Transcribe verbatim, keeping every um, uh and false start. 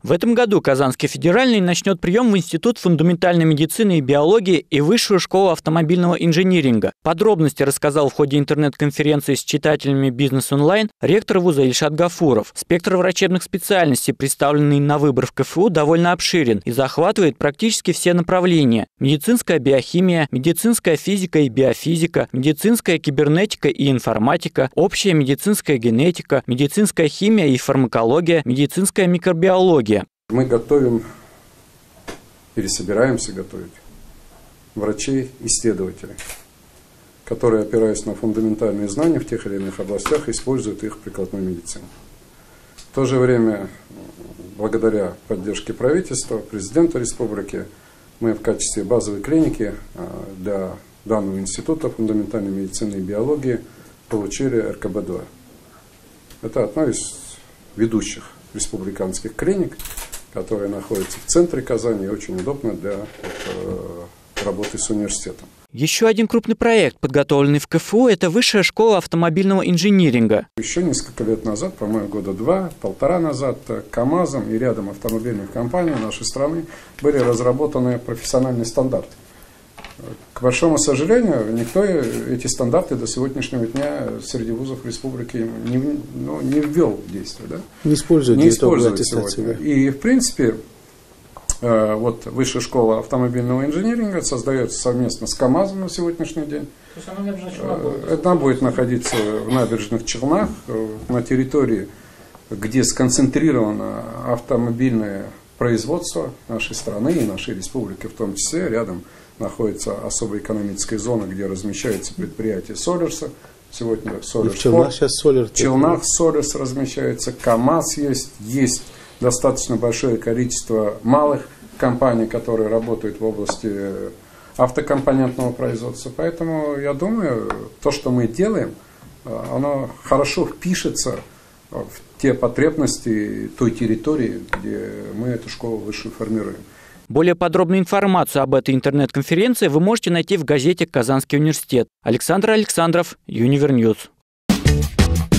В этом году Казанский федеральный начнет прием в Институт фундаментальной медицины и биологии и Высшую школу автомобильного инжиниринга. Подробности рассказал в ходе интернет-конференции с читателями «Бизнес-онлайн» ректор вуза Ильшат Гафуров. Спектр врачебных специальностей, представленный на выбор в ка эф у, довольно обширен и захватывает практически все направления: медицинская биохимия, медицинская физика и биофизика, медицинская кибернетика и информатика, общая медицинская генетика, медицинская химия и фармакология, медицинская микробиология. Мы готовим или собираемся готовить врачей-исследователей, которые, опираясь на фундаментальные знания в тех или иных областях, используют их в прикладной медицине. В то же время, благодаря поддержке правительства, президента республики, мы в качестве базовой клиники для данного института фундаментальной медицины и биологии получили эр ка бэ два. Это одна из ведущих республиканских клиник, которая находится в центре Казани и очень удобна для вот, работы с университетом. Еще один крупный проект, подготовленный в ка эф у, это Высшая школа автомобильного инжиниринга. Еще несколько лет назад, по-моему, года два, полтора назад, КАМАЗом и рядом автомобильных компаний нашей страны были разработаны профессиональные стандарты. К большому сожалению, никто эти стандарты до сегодняшнего дня среди вузов республики не, ну, не ввел в действие. Да? Не использует, не использует сегодня. И, в принципе, вот Высшая школа автомобильного инжиниринга создается совместно с КАМАЗом на сегодняшний день. То есть она, будет? Она будет находиться в Набережных Челнах, на территории, где сконцентрировано автомобильное производство нашей страны и нашей республики в том числе. Рядом находится особая экономическая зона, где размещается предприятие Солерса. Сегодня Солерс. В Челнах сейчас Солерс. В Челнах Солерс размещается, КАМАЗ есть, есть достаточно большое количество малых компаний, которые работают в области автокомпонентного производства. Поэтому я думаю, то, что мы делаем, оно хорошо впишется в те потребности той территории, где мы эту школу высшую формируем. Более подробную информацию об этой интернет-конференции вы можете найти в газете «Казанский университет». Александр Александров, Универньюз.